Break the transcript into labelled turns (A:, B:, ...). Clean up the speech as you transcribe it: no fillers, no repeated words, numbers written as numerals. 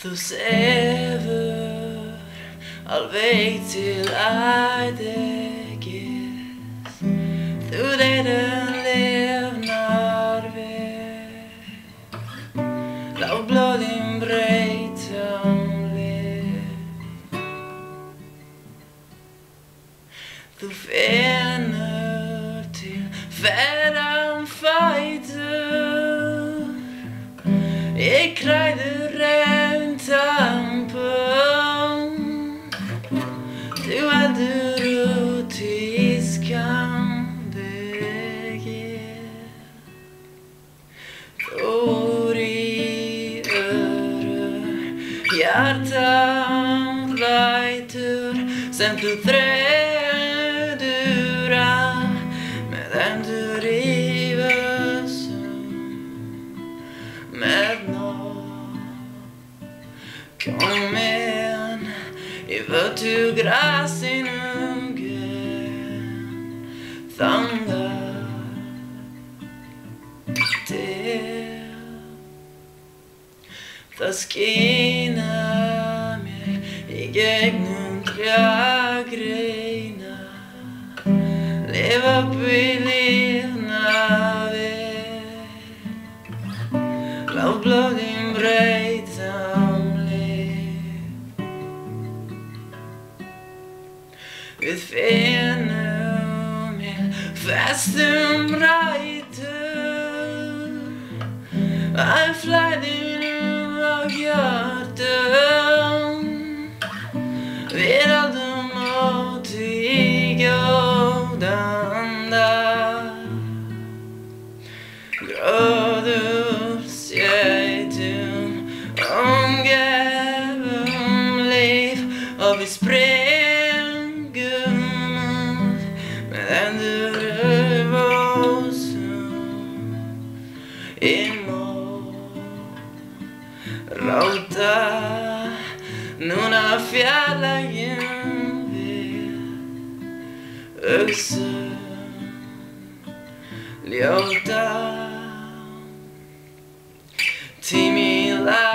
A: Þú sefur alveg til æðegis. Þú deyrir lifnar við. Lág blóðin breyta líf. Þú finnur til ferðan fætur. Ég kræður reyndan pund. Þú heldur út í skammdegið. Þú rífur hjartan lætur sem þú þreyður að meðan þú rífur með nóg. Komin í vötu grasinum gen þangað til það skína mér í gegnum trjágreina. Lifa bylina við. Lág blóðin breyta líf. Við finnum í festum rætur að flæðinum á hjörtum. Við haldum móti í góðan dag. Gróður sétum omgefum líf og við springum út með hendur öfosum í mót. Ráta núna fjarlægjum við öxum ljóta. Tími